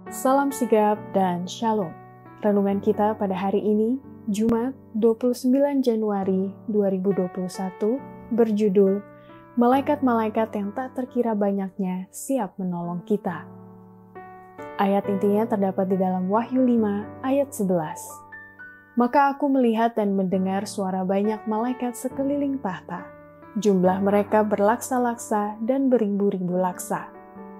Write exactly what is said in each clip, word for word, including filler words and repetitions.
Salam sigap dan shalom. Renungan kita pada hari ini, Jumat dua puluh sembilan Januari dua ribu dua puluh satu, berjudul Malaikat-malaikat yang tak terkira banyaknya siap menolong kita. Ayat intinya terdapat di dalam Wahyu lima ayat sebelas. Maka aku melihat dan mendengar suara banyak malaikat sekeliling tahta. Jumlah mereka berlaksa-laksa dan beribu-ribu laksa.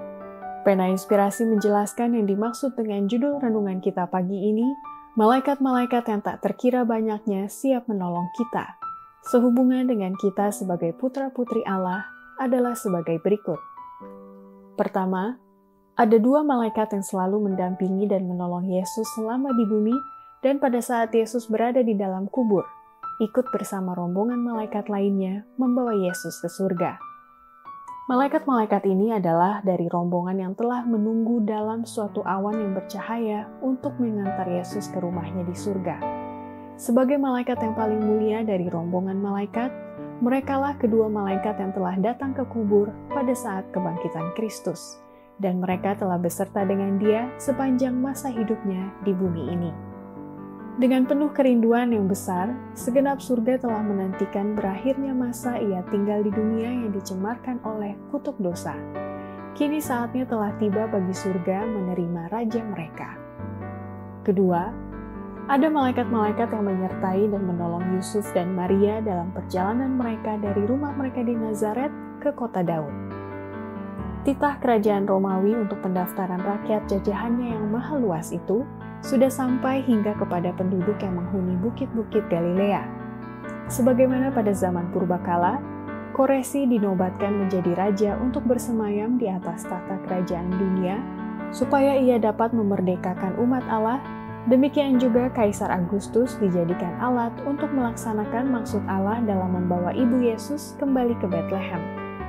Pena Inspirasi menjelaskan yang dimaksud dengan judul renungan kita pagi ini, malaikat-malaikat yang tak terkira banyaknya siap menolong kita. Sehubungan dengan kita sebagai putra-putri Allah adalah sebagai berikut. Pertama, ada dua malaikat yang selalu mendampingi dan menolong Yesus selama di bumi dan pada saat Yesus berada di dalam kubur, ikut bersama rombongan malaikat lainnya membawa Yesus ke surga. Malaikat-malaikat ini adalah dari rombongan yang telah menunggu dalam suatu awan yang bercahaya untuk mengantar Yesus ke rumahnya di surga. Sebagai malaikat yang paling mulia dari rombongan malaikat, merekalah kedua malaikat yang telah datang ke kubur pada saat kebangkitan Kristus, dan mereka telah beserta dengan Dia sepanjang masa hidupnya di bumi ini. Dengan penuh kerinduan yang besar, segenap surga telah menantikan berakhirnya masa ia tinggal di dunia yang dicemarkan oleh kutuk dosa. Kini saatnya telah tiba bagi surga menerima Raja mereka. Kedua, ada malaikat-malaikat yang menyertai dan menolong Yusuf dan Maria dalam perjalanan mereka dari rumah mereka di Nazaret ke kota Daud. Titah kerajaan Romawi untuk pendaftaran rakyat jajahannya yang mahal luas itu sudah sampai hingga kepada penduduk yang menghuni bukit-bukit Galilea. Sebagaimana pada zaman purbakala, Koresi dinobatkan menjadi raja untuk bersemayam di atas tahta kerajaan dunia, supaya ia dapat memerdekakan umat Allah. Demikian juga Kaisar Agustus dijadikan alat untuk melaksanakan maksud Allah dalam membawa Ibu Yesus kembali ke Betlehem.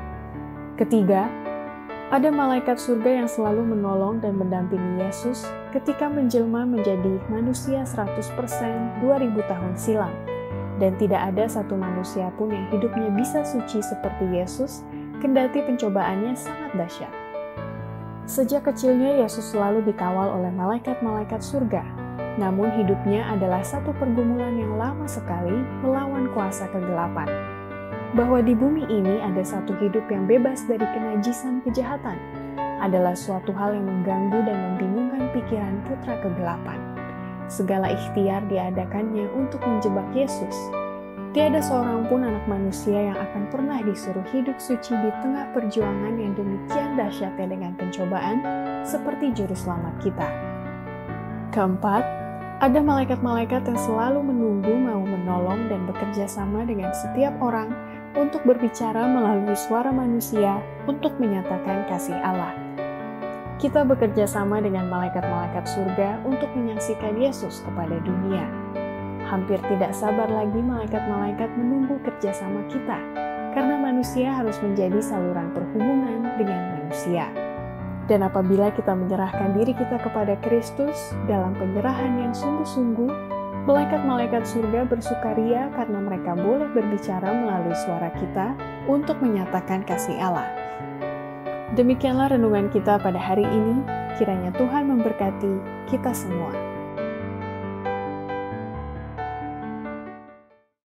Ketiga, ada malaikat surga yang selalu menolong dan mendampingi Yesus ketika menjelma menjadi manusia seratus persen dua ribu tahun silam. Dan tidak ada satu manusia pun yang hidupnya bisa suci seperti Yesus, kendati pencobaannya sangat dahsyat. Sejak kecilnya Yesus selalu dikawal oleh malaikat-malaikat surga, namun hidupnya adalah satu pergumulan yang lama sekali melawan kuasa kegelapan. Bahwa di bumi ini ada satu hidup yang bebas dari kenajisan kejahatan adalah suatu hal yang mengganggu dan membingungkan pikiran putra kegelapan. Segala ikhtiar diadakannya untuk menjebak Yesus. Tiada seorang pun anak manusia yang akan pernah disuruh hidup suci di tengah perjuangan yang demikian dahsyatnya dengan pencobaan seperti juru selamat kita. Keempat, ada malaikat-malaikat yang selalu menunggu mau menolong dan bekerja sama dengan setiap orang untuk berbicara melalui suara manusia untuk menyatakan kasih Allah. Kita bekerja sama dengan malaikat-malaikat surga untuk menyaksikan Yesus kepada dunia. Hampir tidak sabar lagi malaikat-malaikat menunggu kerjasama kita, karena manusia harus menjadi saluran perhubungan dengan manusia. Dan apabila kita menyerahkan diri kita kepada Kristus dalam penyerahan yang sungguh-sungguh, malaikat-malaikat surga bersukaria karena mereka boleh berbicara melalui suara kita untuk menyatakan kasih Allah. Demikianlah renungan kita pada hari ini, kiranya Tuhan memberkati kita semua.